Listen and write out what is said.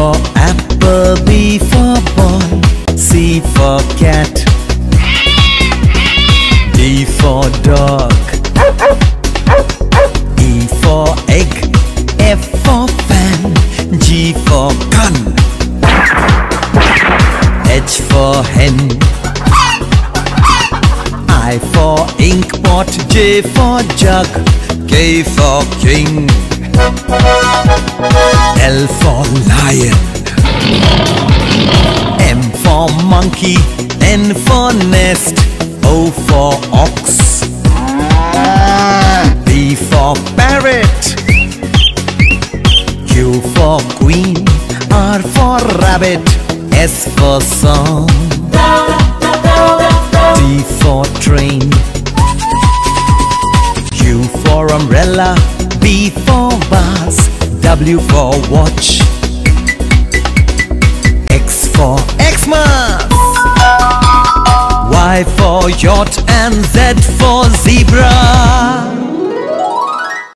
for apple, B for ball, C for cat, D for dog, E for egg, F for fan, G for gun, H for hen, I for ink pot, J for jug, K for king, L for lion, M for monkey, N for nest, O for ox, P for parrot, Q for queen, R for rabbit, S for song, T for train, U for umbrella, B for vase, W for watch, X for Xmas, Y for yacht, and Z for zebra.